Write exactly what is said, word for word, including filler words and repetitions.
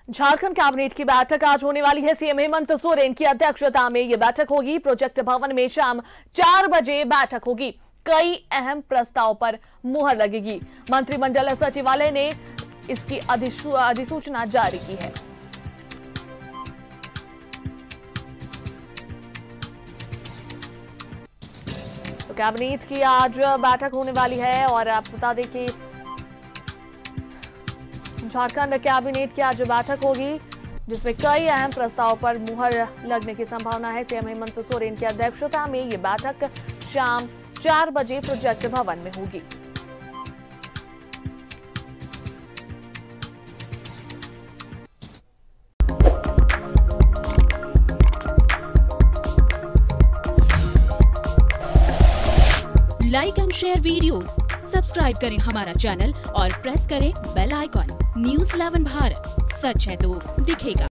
Jharkhand cabinet की बैठक आज होने वाली है। सीएम हेमंत सोरेन की अध्यक्षता में यह बैठक होगी। प्रोजेक्ट भवन में शाम चार बजे बैठक होगी। कई अहम प्रस्ताव पर मुहर लगेगी। मंत्रिमंडल सचिवालय ने इसकी अधिसूचना जारी की है। तो कैबिनेट की आज बैठक होने वाली है और आप बता दें कि झारखंड कैबिनेट की आज बैठक होगी जिसमें कई अहम प्रस्ताव पर मुहर लगने की संभावना है। सीएम हेमंत सोरेन की अध्यक्षता में ये बैठक शाम चार बजे प्रोजेक्ट भवन में होगी। Like and share videos, subscribe करें हमारा चैनल और प्रेस करें bell icon. News eleven Bharat, सच है तो दिखेगा।